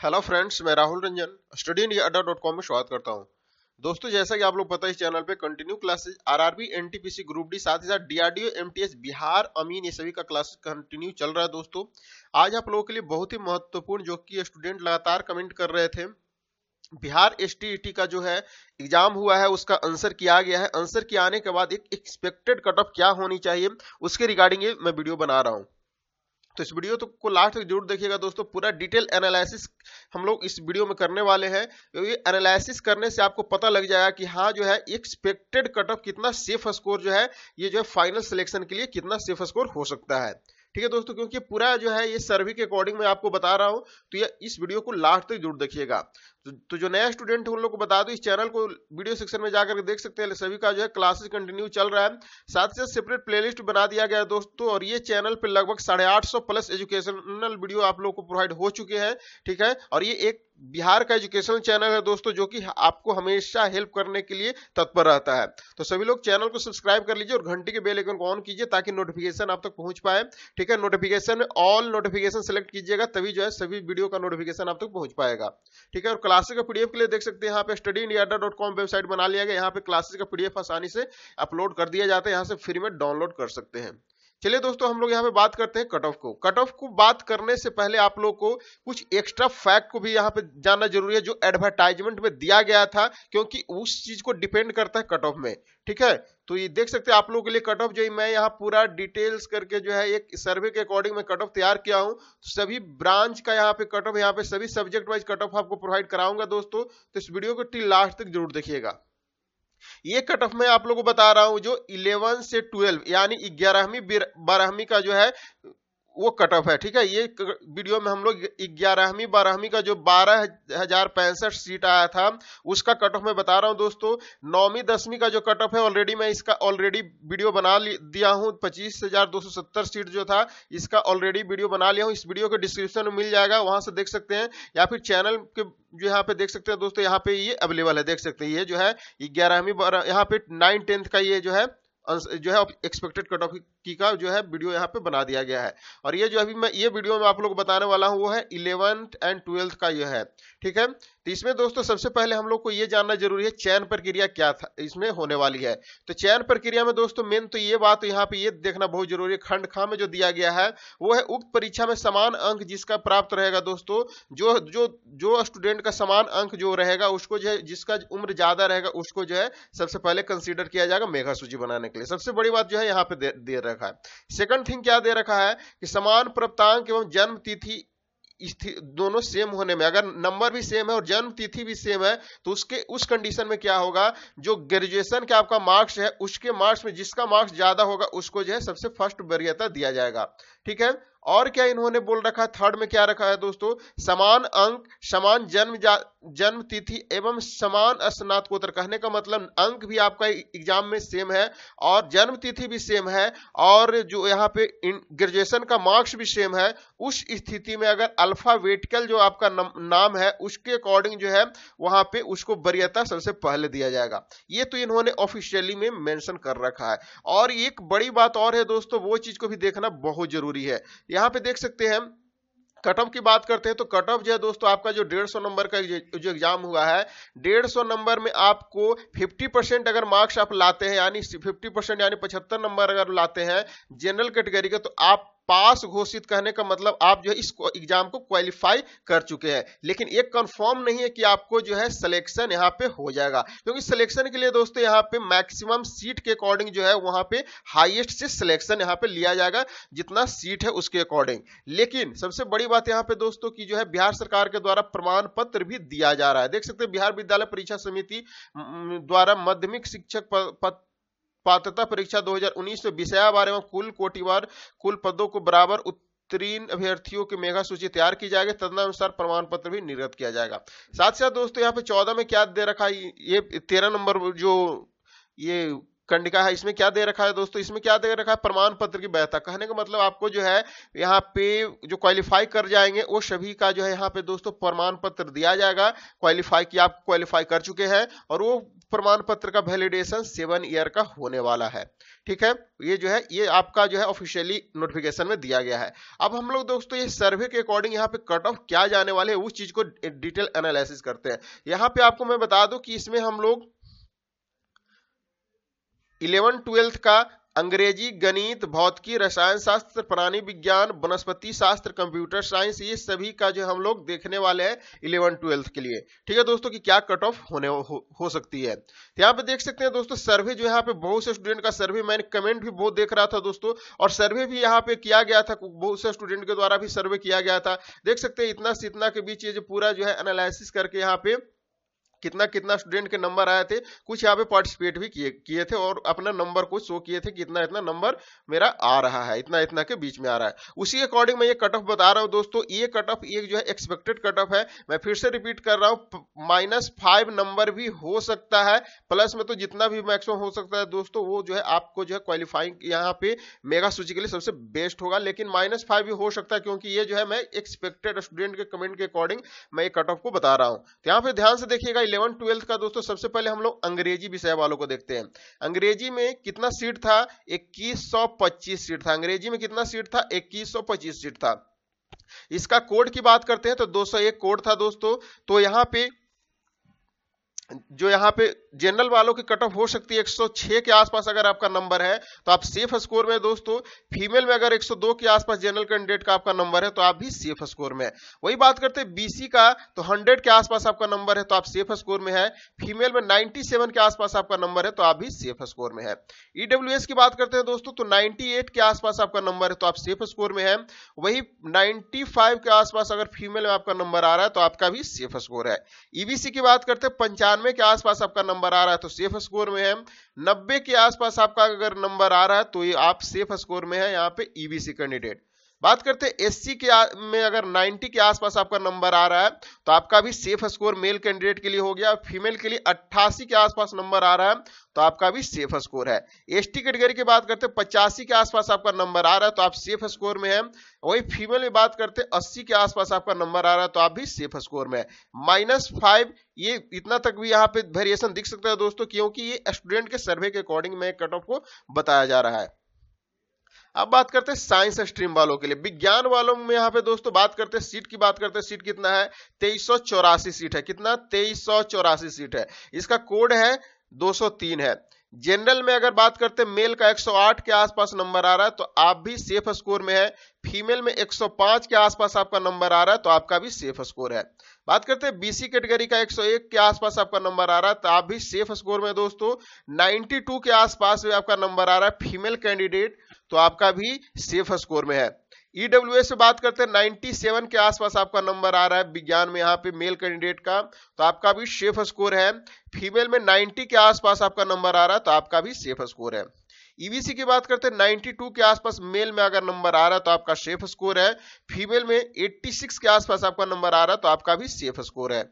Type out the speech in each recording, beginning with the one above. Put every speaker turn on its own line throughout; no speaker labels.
Hello friends, मैं Rahul Ranjan study India अड्डा.com में स्वागत करता हूं। दोस्तों, जैसा कि आप लोग पता है, इस चैनल पे continue classes RRB, NTPC, group D, साथ ही साथ डीआरडीओ, एमटीएस, बिहार, अमीन, ये सभी का क्लासेस कंटिन्यू चल रहा है। दोस्तों, आज आप लोगों के लिए बहुत ही महत्वपूर्ण, जो कि स्टूडेंट लगातार कमेंट कर रहे थे, बिहार एसटीईटी का जो है एग्जाम हुआ है, उसका आंसर किया गया है। आंसर के आने के बाद एक एक्सपेक्टेड कट ऑफ क्या होनी चाहिए, उसके रिगार्डिंग ये मैं वीडियो बना रहा हूं। तो इस वीडियो तो को लास्ट तक जरूर देखिएगा दोस्तों। पूरा डिटेल एनालिसिस हम लोग इस वीडियो में करने वाले हैं। ये एनालिसिस करने से आपको पता लग जाएगा कि हाँ जो है एक्सपेक्टेड कट ऑफ कितना सेफ स्कोर जो है, ये जो है फाइनल सिलेक्शन के लिए कितना सेफ स्कोर हो सकता है। ठीक है दोस्तों, क्योंकि पूरा जो है ये सर्वे के अकॉर्डिंग मैं आपको बता रहा हूं, तो ये इस वीडियो को लास्ट तक जरूर देखिएगा। तो जो नया स्टूडेंट है उन लोग को बता दो, इस चैनल को वीडियो सेक्शन में जाकर देख सकते हैं। सभी का जो है क्लासेस कंटिन्यू चल रहा है, साथ ही साथ सेपरेट प्लेलिस्ट बना दिया गया है दोस्तों। और ये चैनल पे लगभग 850 प्लस एजुकेशनल वीडियो आप लोग को प्रोवाइड हो चुके हैं। ठीक है, और ये एक बिहार का एजुकेशनल चैनल है दोस्तों, जो कि आपको हमेशा हेल्प करने के लिए तत्पर रहता है। तो सभी लोग चैनल को सब्सक्राइब कर लीजिए और घंटी के बेल आइकन को ऑन कीजिए, ताकि नोटिफिकेशन आप तक पहुंच पाए। ठीक है, नोटिफिकेशन में ऑल नोटिफिकेशन सेलेक्ट कीजिएगा, तभी जो है सभी वीडियो का नोटिफिकेशन आप तक पहुंच पाएगा। ठीक है, और क्लासेस का पीडीएफ के लिए देख सकते हैं यहाँ पे स्टडी इंडिया अड्डा.com वेबसाइट बना लिया गया। यहाँ पे क्लासेस का पीडीएफ आसानी से अपलोड कर दिया जाता है, यहाँ से फ्री में डाउनलोड कर सकते हैं। चलिए दोस्तों, हम लोग यहाँ पे बात करते हैं कट ऑफ को। कट ऑफ को बात करने से पहले आप लोग को कुछ एक्स्ट्रा फैक्ट को भी यहाँ पे जानना जरूरी है, जो एडवर्टाइजमेंट में दिया गया था, क्योंकि उस चीज को डिपेंड करता है कट ऑफ में। ठीक है, तो ये देख सकते हैं आप लोगों के लिए कट ऑफ जो मैं यहाँ पूरा डिटेल्स करके जो है एक सर्वे के अकॉर्डिंग मैं कट ऑफ तैयार किया हूँ। सभी ब्रांच का यहाँ पे कट ऑफ, यहाँ पे सभी सब्जेक्ट वाइज कट ऑफ आपको प्रोवाइड कराऊंगा दोस्तों। तो इस वीडियो को टिल लास्ट तक जरूर देखिएगा। ये कट ऑफ मैं आप लोगों को बता रहा हूं, जो 11 से 12 यानी 11वीं 12वीं का जो है वो कट ऑफ है। ठीक है, ये वीडियो में हम लोग 11वीं 12वीं का जो 12,065 सीट आया था, उसका कट ऑफ मैं बता रहा हूं दोस्तों। 9वीं 10वीं का जो कट ऑफ है, ऑलरेडी मैं इसका ऑलरेडी वीडियो बना दिया हूं। 25,270 सीट जो था, इसका ऑलरेडी वीडियो बना लिया हूं। इस वीडियो के डिस्क्रिप्शन में मिल जाएगा, वहां से देख सकते हैं, या फिर चैनल के जो यहाँ पे देख सकते हैं दोस्तों, यहाँ पे ये अवेलेबल है। देख सकते हैं, ये जो है 11वीं यहाँ पे 9 10th का ये जो है एक्सपेक्टेड कट ऑफ की का जो है वीडियो यहाँ पे बना दिया गया है। और ये जो अभी मैं ये वीडियो में आप लोग को बताने वाला हूँ, वो है 11th एंड 12th का ये है। ठीक है, तो इसमें दोस्तों सबसे पहले हम लोग को ये जानना जरूरी है, चयन प्रक्रिया क्या था इसमें होने वाली है। तो चयन प्रक्रिया में दोस्तों मेन तो ये बात यहाँ पे ये देखना बहुत जरूरी है, खंड ख में जो दिया गया है वो है उक्त परीक्षा में समान अंक जिसका प्राप्त रहेगा दोस्तों, जो जो जो स्टूडेंट का समान अंक जो रहेगा, उसको जो है जिसका उम्र ज्यादा रहेगा, उसको जो है सबसे पहले कंसीडर किया जाएगा मेगा सूची बनाने के लिए। सबसे बड़ी बात जो है यहाँ पे दे रखा है। सेकंड थिंग क्या दे रखा है कि समान प्राप्तांक एवं जन्म तिथि दोनों सेम होने में, अगर नंबर भी सेम है और जन्म तिथि भी सेम है, तो उसके उस कंडीशन में क्या होगा, जो ग्रेजुएशन के आपका मार्क्स है, उसके मार्क्स में जिसका मार्क्स ज्यादा होगा उसको जो है सबसे फर्स्ट वरीयता दिया जाएगा। ठीक है, और क्या इन्होंने बोल रखा है, थर्ड में क्या रखा है दोस्तों, समान अंक, समान जन्म तिथि एवं समान स्नातकोत्तर। कहने का मतलब अंक भी आपका एग्जाम में सेम है और जन्म तिथि भी सेम है, और जो यहाँ पे ग्रेजुएशन का मार्क्स भी सेम है। उस स्थिति में अगर अल्फाबेटिकल जो आपका नाम है, उसके अकॉर्डिंग जो है वहां पे उसको वरीयता सबसे पहले दिया जाएगा। ये तो इन्होंने ऑफिशियली में मेंशन कर रखा है। और एक बड़ी बात और है दोस्तों, वो चीज को भी देखना बहुत जरूरी है। यहाँ पे देख सकते हैं, कट ऑफ की बात करते हैं तो कट ऑफ जो है दोस्तों, आपका जो 150 नंबर का जो एग्जाम हुआ है, 150 नंबर में आपको 50% अगर मार्क्स आप लाते हैं, यानी 50% यानी 75 नंबर अगर लाते हैं जनरल कैटेगरी के, तो आप पास घोषित। कहने का मतलब आप जो है इस एग्जाम को क्वालिफाई कर चुके हैं। लेकिन एक कंफर्म नहीं है कि आपको जो है सिलेक्शन यहाँ पे हो जाएगा, क्योंकि सिलेक्शन के लिए दोस्तों यहाँ पे मैक्सिमम सीट के अकॉर्डिंग जो है वहां पे हाईएस्ट से सिलेक्शन यहाँ पे लिया जाएगा, जितना सीट है उसके अकॉर्डिंग। लेकिन सबसे बड़ी बात यहाँ पे दोस्तों की जो है बिहार सरकार के द्वारा प्रमाण पत्र भी दिया जा रहा है। देख सकते हैं, बिहार विद्यालय परीक्षा समिति द्वारा माध्यमिक शिक्षक पात्रता परीक्षा 2019 में विषयवार एवं कुल कोटिवार कुल पदों को बराबर उत्तीर्ण अभ्यर्थियों की मेगा सूची तैयार की जाएगी, तदनुसार प्रमाण पत्र भी निर्गत किया जाएगा। साथ ही साथ दोस्तों यहाँ पे 14 में क्या दे रखा है, ये 13 नंबर जो ये कंडिका है, इसमें क्या दे रखा है दोस्तों, इसमें क्या दे रखा है, प्रमाण पत्र की वैधता। कहने का मतलब आपको जो है यहाँ पे जो क्वालिफाई कर जाएंगे वो सभी का जो है यहाँ पे दोस्तों प्रमाण पत्र दिया जाएगा, क्वालिफाई किया, आप क्वालिफाई कर चुके हैं, और वो प्रमाण पत्र का वैलिडेशन 7 ईयर का होने वाला है। ठीक है, ये जो है ये आपका जो है ऑफिशियली नोटिफिकेशन में दिया गया है। अब हम लोग दोस्तों ये सर्वे के अकॉर्डिंग यहाँ पे कट ऑफ क्या जाने वाले हैं उस चीज को डिटेल एनालिसिस करते हैं। यहाँ पे आपको मैं बता दूं कि इसमें हम लोग 11-12 का अंग्रेजी, गणित, भौतिकी, रसायन शास्त्र, प्राणी विज्ञान, वनस्पति शास्त्र, कंप्यूटर साइंस, ये सभी का जो हम लोग देखने वाले हैं 11-12 के लिए। ठीक है दोस्तों, कि क्या कट ऑफ होने हो सकती है। तो यहाँ पे देख सकते हैं दोस्तों सर्वे जो यहाँ पे बहुत से स्टूडेंट का सर्वे, मैंने कमेंट भी बहुत देख रहा था दोस्तों, और सर्वे भी यहाँ पे किया गया था, बहुत से स्टूडेंट के द्वारा भी सर्वे किया गया था। देख सकते हैं इतना से इतना के बीच ये जो पूरा जो है एनालिसिस करके यहाँ पे कितना कितना स्टूडेंट के नंबर आए थे, कुछ यहाँ पे पार्टिसिपेट भी किए थे और अपना नंबर को शो किए थे कि इतना इतना नंबर मेरा आ रहा है, इतना इतना के बीच में आ रहा है। उसी अकॉर्डिंग मैं ये कट ऑफ बता रहा हूँ दोस्तों। ये कट ऑफ ये जो है एक्सपेक्टेड कट ऑफ है, मैं फिर से रिपीट कर रहा हूँ, -5 नंबर भी हो सकता है, प्लस में तो जितना भी मैक्सिमम हो सकता है दोस्तों वो जो है आपको जो है क्वालिफाइंग यहाँ पे मेगा सूची के लिए सबसे बेस्ट होगा, लेकिन -5 भी हो सकता है, क्योंकि ये जो है मैं एक्सपेक्टेड स्टूडेंट के कमेंट के अकॉर्डिंग मैं ये कट ऑफ को बता रहा हूँ। तो यहाँ पे ध्यान से देखिएगा 11-12 का दोस्तों सबसे पहले हम लोग अंग्रेजी विषय वालों को देखते हैं। अंग्रेजी में कितना सीट था, 2125 सीट था। अंग्रेजी में कितना सीट था, 2125 सीट था। इसका कोड की बात करते हैं तो 201 कोड था दोस्तों। तो यहाँ पे जो यहाँ पे जनरल वालों की कट ऑफ हो सकती है 106 के आसपास, अगर आपका नंबर है तो आप सेफ स्कोर में दोस्तों। फीमेल में अगर 102 के आसपास जनरल कैंडिडेट का आपका नंबर है तो आप भी सेफ स्कोर में है। वही बात करते हैं बीसी का, तो 100 के आसपास आपका नंबर है तो आप सेफ स्कोर में है। फीमेल में 97 के आसपास आपका नंबर है तो आप भी सेफ स्कोर में है। ईडब्ल्यूएस की बात करते हैं दोस्तों, तो 98 के आसपास आपका नंबर है तो आप सेफ स्कोर में है। वही 95 के आसपास अगर फीमेल में आपका नंबर आ रहा है तो आपका भी सेफ स्कोर है। ईबीसी की बात करते हैं 95 के आसपास आपका नंबर आ रहा है तो सेफ स्कोर में है। 90 के आसपास आपका अगर नंबर आ रहा है तो ये आप सेफ स्कोर में है यहाँ पे ईबीसी कैंडिडेट। बात करते हैं एससी के में अगर 90 के आसपास आपका नंबर आ रहा है तो आपका भी सेफ स्कोर मेल कैंडिडेट के लिए हो गया। फीमेल के लिए 88 के आसपास नंबर आ रहा है तो आपका भी सेफ स्कोर है। एसटी कैटेगरी की बात करते हैं 85 के आसपास आपका नंबर आ रहा है तो आप सेफ स्कोर में है। वही फीमेल में बात करते हैं 80 के आसपास आपका नंबर आ रहा है तो आप भी सेफ स्कोर में है। -5 ये इतना तक भी यहाँ पे वेरिएशन दिख सकता है दोस्तों, क्योंकि ये स्टूडेंट के सर्वे के अकॉर्डिंग में कट ऑफ को बताया जा रहा है। अब बात करते हैं साइंस स्ट्रीम वालों के लिए। विज्ञान वालों में यहाँ पे दोस्तों बात करते हैं सीट की बात करते हैं। सीट कितना है, 2384 सीट है। कितना, 2384 सीट है। इसका कोड है 203 है। जनरल में अगर बात करते हैं मेल का 108 के आसपास नंबर आ रहा है तो आप भी सेफ स्कोर में है। फीमेल में 105 के आसपास आपका नंबर आ रहा है तो आपका भी सेफ स्कोर है। बात करते हैं बीसी कैटेगरी का 101 के आसपास आपका नंबर आ रहा है तो आप भी सेफ स्कोर में दोस्तों। 92 के आसपास भी आपका नंबर आ रहा है फीमेल कैंडिडेट तो आपका भी सेफ स्कोर में है। ईडब्ल्यूएस से बात करते हैं 97 के आसपास आपका नंबर आ रहा है विज्ञान में यहाँ पे मेल कैंडिडेट का तो आपका भी सेफ स्कोर है। फीमेल में 90 के आसपास आपका नंबर आ रहा है तो आपका भी सेफ स्कोर है। ईबीसी की बात करते हैं 92 के आसपास मेल में अगर नंबर आ रहा है तो आपका सेफ स्कोर है। फीमेल में 86 के आसपास आपका नंबर आ रहा है तो आपका भी सेफ स्कोर है।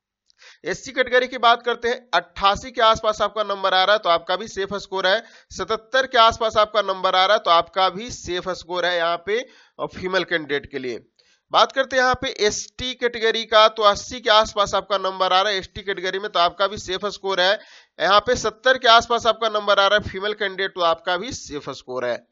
एससी कैटेगरी की बात करते हैं 88 के आसपास आपका नंबर आ रहा है तो आपका भी सेफ स्कोर है। 77 के आसपास आपका नंबर आ रहा है तो आपका भी सेफ स्कोर है यहाँ पे और फीमेल कैंडिडेट के लिए। बात करते हैं यहाँ पे एसटी कैटेगरी का, तो 80 के आसपास आपका नंबर आ रहा है एसटी कैटेगरी में तो आपका भी सेफ स्कोर है। यहाँ पे 70 के आसपास आपका नंबर आ रहा है फीमेल कैंडिडेट तो आपका भी सेफ स्कोर है।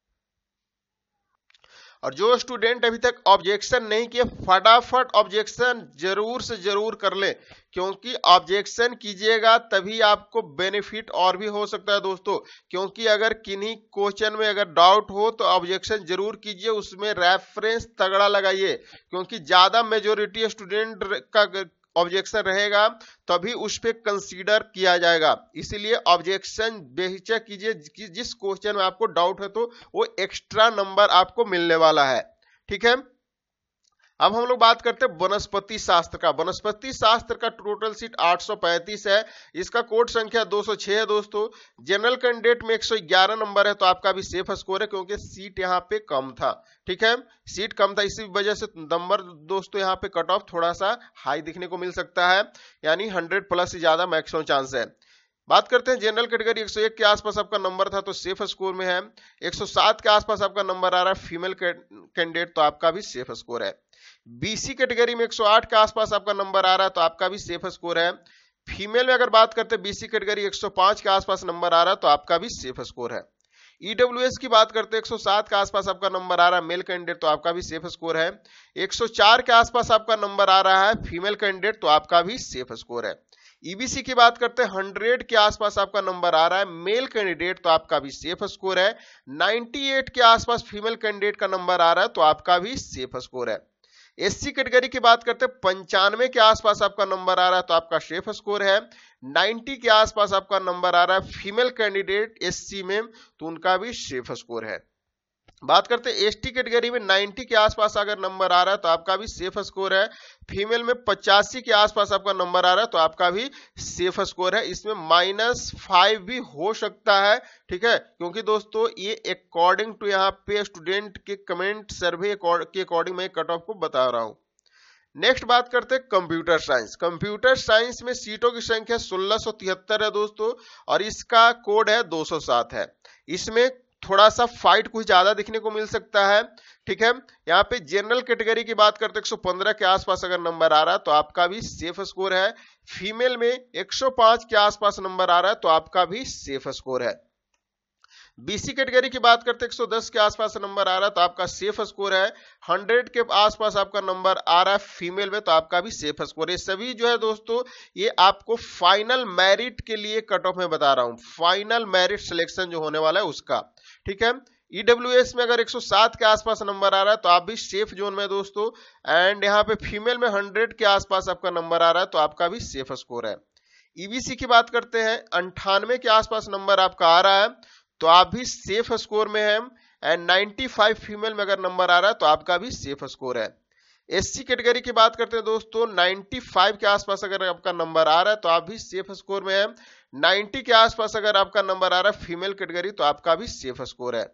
और जो स्टूडेंट अभी तक ऑब्जेक्शन नहीं किए फटाफट ऑब्जेक्शन जरूर से जरूर कर ले, क्योंकि ऑब्जेक्शन कीजिएगा तभी आपको बेनिफिट और भी हो सकता है दोस्तों। क्योंकि अगर किन्हीं क्वेश्चन में अगर डाउट हो तो ऑब्जेक्शन जरूर कीजिए, उसमें रेफरेंस तगड़ा लगाइए, क्योंकि ज्यादा मेजोरिटी स्टूडेंट का ऑब्जेक्शन रहेगा तभी उस पर कंसीडर किया जाएगा। इसीलिए ऑब्जेक्शन बेहिचक कीजिए। जिस क्वेश्चन में आपको डाउट है तो वो एक्स्ट्रा नंबर आपको मिलने वाला है। ठीक है, अब हम लोग बात करते हैं वनस्पति शास्त्र का। वनस्पति शास्त्र का टोटल सीट 835 है। इसका कोड संख्या 206 है दोस्तों। जनरल कैंडिडेट में 111 नंबर है तो आपका भी सेफ स्कोर है, क्योंकि सीट यहाँ पे कम था। ठीक है, सीट कम था इसी वजह से नंबर दोस्तों यहाँ पे कट ऑफ थोड़ा सा हाई दिखने को मिल सकता है, यानी 100 प्लस से ज्यादा मैक्सिमम चांस है। बात करते हैं जनरल कैटेगरी, 101 के आसपास आपका नंबर था तो सेफ स्कोर में है। 107 के आसपास आपका नंबर आ रहा है फीमेल कैंडिडेट तो आपका भी सेफ स्कोर है। बीसी कैटेगरी में 108 के आसपास आपका नंबर आ रहा है तो आपका भी सेफ स्कोर है। फीमेल में अगर बात करते हैं बीसी कैटेगरी 105 के आसपास नंबर आ रहा है तो आपका भी सेफ स्कोर है। ईडब्ल्यूएस की बात करते हैं 107 के आसपास आपका नंबर आ रहा है मेल कैंडिडेट तो आपका भी सेफ स्कोर है। 104 के आसपास आपका नंबर आ रहा है फीमेल कैंडिडेट तो आपका भी सेफ स्कोर है। ईबीसी की बात करते हैं 100 के आसपास आपका नंबर आ रहा है मेल कैंडिडेट तो आपका भी सेफ स्कोर है। 98 के आसपास फीमेल कैंडिडेट का नंबर आ रहा है तो आपका भी सेफ स्कोर है। एससी कैटेगरी की बात करते हैं 95 के आसपास आपका नंबर आ रहा है तो आपका सेफ स्कोर है। 90 के आसपास आपका नंबर आ रहा है फीमेल कैंडिडेट एससी में तो उनका भी सेफ स्कोर है। बात करते हैं एसटी कैटेगरी में 90 के आसपास अगर नंबर आ रहा है तो आपका भी सेफ स्कोर है। फीमेल में 85 के आसपास आपका नंबर आ रहा है तो आपका भी सेफ स्कोर है। इसमें -5 भी हो सकता है, ठीक है, क्योंकि दोस्तों ये अकॉर्डिंग टू यहाँ पे स्टूडेंट के कमेंट सर्वे के अकॉर्डिंग मैं कट ऑफ को बता रहा हूँ। नेक्स्ट बात करते हैं कंप्यूटर साइंस। कंप्यूटर साइंस में सीटों की संख्या 1673 है दोस्तों और इसका कोड है 207 है। इसमें थोड़ा सा फाइट कुछ ज्यादा दिखने को मिल सकता है, ठीक है। यहाँ पे जनरल कैटेगरी की बात करते हैं 115 के आसपास अगर नंबर आ रहा है तो आपका भी सेफ स्कोर है। फीमेल में 105 के आसपास नंबर आ रहा है तो आपका भी सेफ स्कोर है। बीसी कैटेगरी की बात करते हैं 110 के आसपास नंबर आ रहा है तो आपका सेफ स्कोर है। 100 के आसपास आपका नंबर आ रहा है फीमेल में तो आपका भी सेफ स्कोर है। ये सभी जो है दोस्तों ये आपको फाइनल मेरिट के लिए कट ऑफ में बता रहा हूं, फाइनल मेरिट सिलेक्शन जो होने वाला है उसका, ठीक है। ईडब्ल्यूएस में अगर 107 के आसपास नंबर आ रहा है तो आप भी सेफ जोन में दोस्तों। एंड यहाँ पे फीमेल में 100 के आसपास आपका नंबर आ रहा है तो आपका भी सेफ स्कोर है। ईबीसी की बात करते हैं 98 के आसपास नंबर आपका आ रहा है तो आप भी सेफ स्कोर में है। एंड 95 फीमेल में अगर नंबर आ रहा है तो आपका भी सेफ स्कोर है। एससी कैटेगरी की बात करते हैं दोस्तों 95 के आसपास अगर आपका नंबर आ रहा है तो आप भी सेफ स्कोर में है। 90 के आसपास अगर आपका नंबर आ रहा है फीमेल कैटेगरी तो आपका भी सेफ स्कोर है।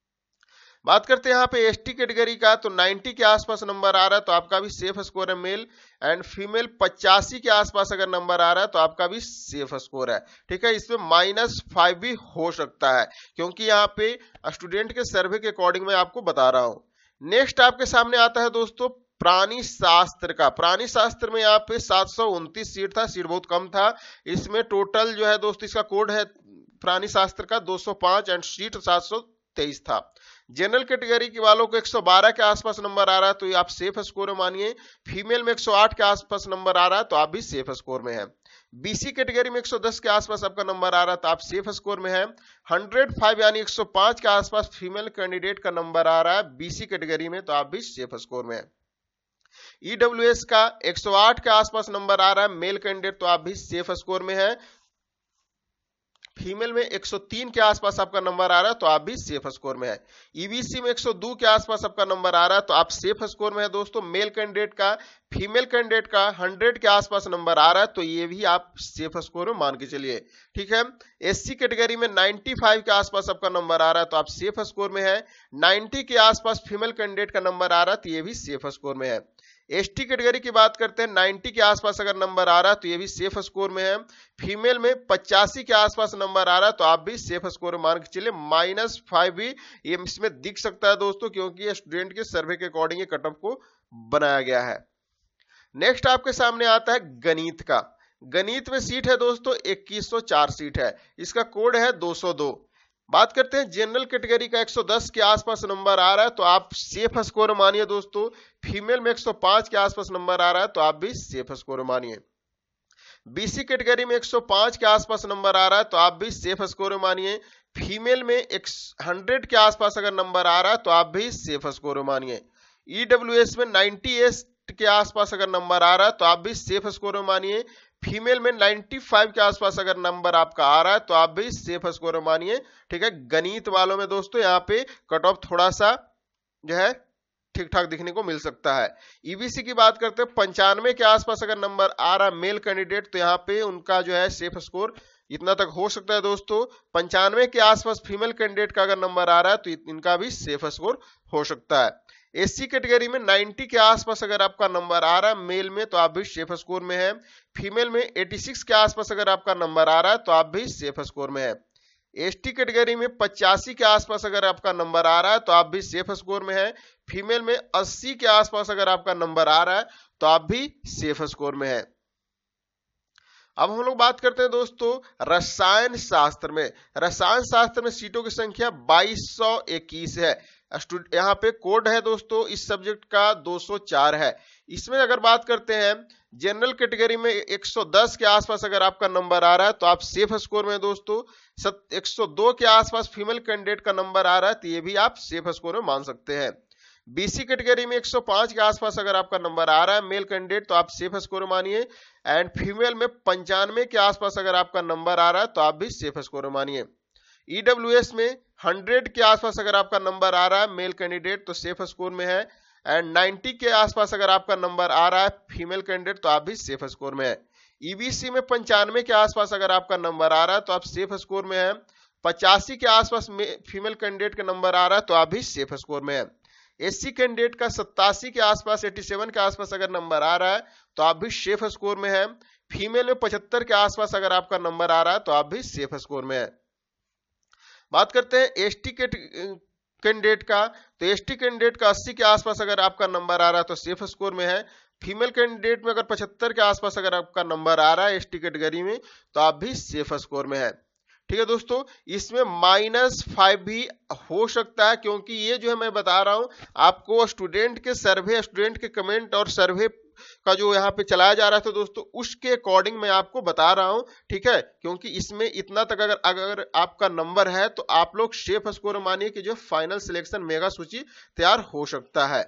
बात करते हैं यहाँ पे एसटी कैटेगरी का तो 90 के आसपास नंबर आ रहा है तो आपका भी सेफ स्कोर है मेल। एंड फीमेल 85 के आसपास अगर नंबर आ रहा है तो आपका भी सेफ स्कोर है, ठीक है। इसमें -5 भी हो सकता है क्योंकि यहाँ पे स्टूडेंट के सर्वे के अकॉर्डिंग मैं आपको बता रहा हूँ। नेक्स्ट आपके सामने आता है दोस्तों प्राणी शास्त्र का। प्राणी शास्त्र में यहाँ पे 729 सीट था, सीट बहुत कम था। इसमें टोटल जो है दोस्तों इसका कोड है प्राणी शास्त्र का 205 एंड सीट 723 था। जनरल कैटेगरी के वालों को 112 के आसपास नंबर आ रहा है तो ये आप सेफ स्कोर में मानिए। फीमेल में 108 के आसपास नंबर आ रहा है तो आप भी सेफ स्कोर में है। बीसी कैटेगरी में 110 के आसपास आपका नंबर आ रहा है तो आप सेफ स्कोर में है। 105 यानी 105 के आसपास फीमेल कैंडिडेट का नंबर आ रहा है बीसी कैटेगरी में तो आप भी सेफ स्कोर में है। ईडब्ल्यूएस का 108 के आसपास नंबर आ रहा है मेल कैंडिडेट तो आप भी सेफ स्कोर में है। फीमेल में 103 के आसपास आपका नंबर आ रहा है तो आप भी सेफ स्कोर में है। ईबीसी में 102 के आसपास आपका नंबर आ रहा है तो आप सेफ स्कोर में है दोस्तों मेल कैंडिडेट का। फीमेल कैंडिडेट का 100 के आसपास नंबर आ रहा है तो ये भी आप सेफ स्कोर में मान के चलिए, ठीक है। एससी कैटेगरी में 95 के आसपास आपका नंबर आ रहा है तो आप सेफ स्कोर में है। 90 के आसपास फीमेल कैंडिडेट का नंबर आ रहा है तो ये भी सेफ स्कोर में है। एसटी कैटेगरी की बात करते हैं 90 के आसपास अगर नंबर आ रहा है तो ये भी सेफ स्कोर में है। फीमेल में 85 के आसपास नंबर आ रहा है तो आप भी सेफ स्कोर मान के चलिए। -5 भी ये इसमें दिख सकता है दोस्तों क्योंकि ये स्टूडेंट के सर्वे के अकॉर्डिंग कट ऑफ को बनाया गया है। नेक्स्ट आपके सामने आता है गणित का। गणित में सीट है दोस्तों 2104 सीट है, इसका कोड है 202। बात करते हैं जनरल कैटेगरी का 110 के आसपास नंबर आ रहा है तो आप सेफ स्कोर मानिए दोस्तों। फीमेल में 105 के आसपास नंबर आ रहा है तो आप भी सेफ स्कोर मानिए। बीसी कैटेगरी में 105 के आसपास नंबर आ रहा है तो आप भी सेफ स्कोर मानिए। फीमेल में 100 के आसपास अगर नंबर आ रहा है तो आप भी सेफ स्कोर मानिए। ईडब्ल्यूएस में 98 के आसपास अगर नंबर आ रहा है तो आप भी सेफ स्कोर मानिए। फीमेल में 95 के आसपास अगर नंबर आपका आ रहा है तो आप भी सेफ स्कोर मानिए, ठीक है। गणित वालों में दोस्तों यहाँ पे कट ऑफ थोड़ा सा जो है ठीक ठाक दिखने को मिल सकता है। ईबीसी की बात करते हैं 95 के आसपास अगर नंबर आ रहा मेल कैंडिडेट तो यहाँ पे उनका जो है सेफ स्कोर इतना तक हो सकता है दोस्तों। 95 के आसपास फीमेल कैंडिडेट का अगर नंबर आ रहा है तो इनका भी सेफ स्कोर हो सकता है। एससी कैटेगरी में 90 के आसपास अगर आपका नंबर आ रहा है मेल में तो आप भी सेफ स्कोर में है। फीमेल में 86 के आसपास अगर आपका नंबर आ रहा है तो आप भी सेफ स्कोर में है। एसटी कैटेगरी में 85 के आसपास अगर आपका नंबर आ रहा है तो आप भी सेफ स्कोर में है। फीमेल में 80 के आसपास अगर आपका नंबर आ रहा है तो आप भी सेफ स्कोर में है। अब हम लोग बात करते हैं दोस्तों रसायन शास्त्र में। रसायन शास्त्र में सीटों की संख्या 2221 है। यहाँ पे कोड है दोस्तों इस सब्जेक्ट का 204 है। इसमें अगर बात करते हैं जनरल कैटेगरी में 110 के आसपास अगर आपका नंबर आ रहा है तो आप सेफ स्कोर में दोस्तों। 102 के आसपास फीमेल कैंडिडेट का नंबर आ रहा है तो ये भी आप सेफ स्कोर में मान सकते हैं। बीसी कैटेगरी में 105 के आसपास अगर आपका नंबर आ रहा है मेल कैंडिडेट तो आप सेफ स्कोर मानिए। एंड फीमेल में 95 के आसपास अगर आपका नंबर आ रहा है तो आप भी सेफ स्कोर मानिए। ईडब्ल्यूएस में 100 के आसपास अगर आपका नंबर आ रहा है मेल कैंडिडेट तो सेफ स्कोर में है। एंड 90 के आसपास अगर आपका नंबर आ रहा है फीमेल कैंडिडेट तो आप भी सेफ स्कोर में है। ईबीसी में 95 के आसपास अगर आपका नंबर आ रहा है तो आप सेफ स्कोर में है। 85 के आसपास फीमेल कैंडिडेट का नंबर आ रहा है तो आप भी सेफ स्कोर में है। एससी कैंडिडेट का 87 के आसपास 87 के आसपास अगर नंबर आ रहा है तो आप भी सेफ स्कोर में है। फीमेल में 75 के आसपास अगर आपका नंबर आ रहा है तो आप भी सेफ स्कोर में है। बात करते हैं एसटी कैंडिडेट का, तो एसटी कैंडिडेट का 80 के आसपास अगर आपका नंबर आ रहा है तो सेफ स्कोर में है। फीमेल कैंडिडेट में अगर 75 के आसपास अगर आपका नंबर आ रहा है एसटी कैटेगरी में तो आप भी सेफ स्कोर में है। ठीक है दोस्तों, इसमें -5 भी हो सकता है क्योंकि ये जो है मैं बता रहा हूं आपको स्टूडेंट के सर्वे, स्टूडेंट के कमेंट और सर्वे का जो यहाँ पे चलाया जा रहा था दोस्तों उसके अकॉर्डिंग मैं आपको बता रहा हूं। ठीक है, क्योंकि इसमें इतना तक अगर आपका नंबर है तो आप लोग सेफ स्कोर मानिए कि जो फाइनल सिलेक्शन मेगा सूची तैयार हो सकता है।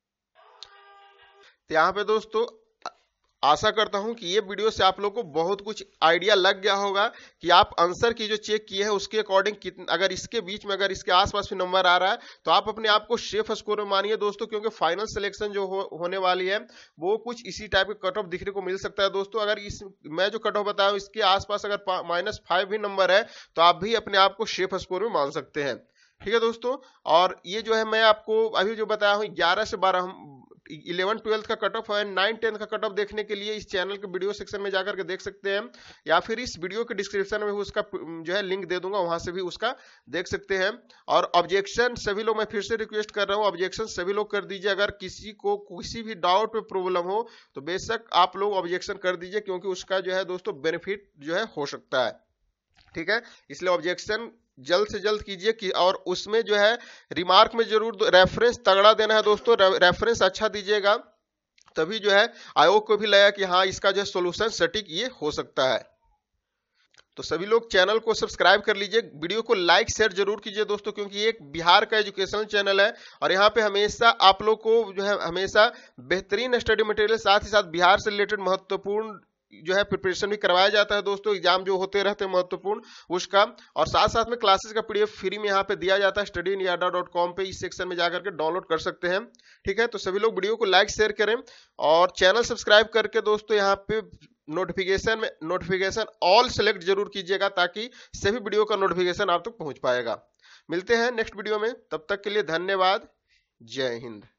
तो यहाँ पे दोस्तों आशा करता हूं कि ये वीडियो से आप लोगों को बहुत कुछ आइडिया लग गया होगा कि आप आंसर की जो चेक किए हैं उसके अकॉर्डिंग कितना, अगर इसके बीच में अगर इसके आसपास भी नंबर आ रहा है तो आप अपने आप को सेफ स्कोर में मानिए दोस्तों, क्योंकि फाइनल सिलेक्शन जो होने वाली है वो कुछ इसी टाइप के कट ऑफ दिखने को मिल सकता है दोस्तों। अगर इस मैं जो कट ऑफ बताया हूं इसके आसपास अगर -5 भी नंबर है तो आप भी अपने आप को सेफ स्कोर में मान सकते हैं। ठीक है दोस्तों, और ये जो है मैं आपको अभी जो बताया हूँ 11 से 12 11-12 का कट ऑफ है। 9-10 का कट ऑफ देखने के लिए इस चैनल के वीडियो सेक्शन में जाकर के देख सकते हैं या फिर इस वीडियो के डिस्क्रिप्शन में उसका जो है लिंक दे दूंगा, वहां से भी उसका देख सकते हैं। और ऑब्जेक्शन सभी लोग, मैं फिर से रिक्वेस्ट कर रहा हूं, ऑब्जेक्शन सभी लोग कर दीजिए। अगर किसी को किसी भी डाउट में प्रॉब्लम हो तो बेशक आप लोग ऑब्जेक्शन कर दीजिए, क्योंकि उसका जो है दोस्तों बेनिफिट जो है हो सकता है। ठीक है, इसलिए ऑब्जेक्शन जल्द से जल्द कीजिए कि, और उसमें जो है रिमार्क में जरूर रेफरेंस तगड़ा देना है दोस्तों, रेफरेंस अच्छा दीजिएगा, तभी जो है आयोग को भी लगा कि हाँ इसका जो है सोल्यूशन सटीक ये हो सकता है। तो सभी लोग चैनल को सब्सक्राइब कर लीजिए, वीडियो को लाइक शेयर जरूर कीजिए दोस्तों, क्योंकि ये एक बिहार का एजुकेशनल चैनल है और यहाँ पे हमेशा आप लोग को जो है हमेशा बेहतरीन स्टडी मटेरियल साथ ही साथ बिहार से रिलेटेड महत्वपूर्ण जो है प्रिपरेशन भी करवाया जाता है दोस्तों। एग्जाम जो होते रहते हैं महत्वपूर्ण उसका, और साथ साथ में क्लासेस का पीडीएफ फ्री में यहाँ पे दिया जाता है studyindiada.com पे, इस सेक्शन में जाकर के डाउनलोड कर सकते हैं। ठीक है, तो सभी लोग वीडियो को लाइक शेयर करें और चैनल सब्सक्राइब करके दोस्तों यहाँ पे नोटिफिकेशन ऑल सेलेक्ट जरूर कीजिएगा, ताकि सभी वीडियो का नोटिफिकेशन आप तक पहुंच पाएगा। मिलते हैं नेक्स्ट वीडियो में, तब तक के लिए धन्यवाद, जय हिंद।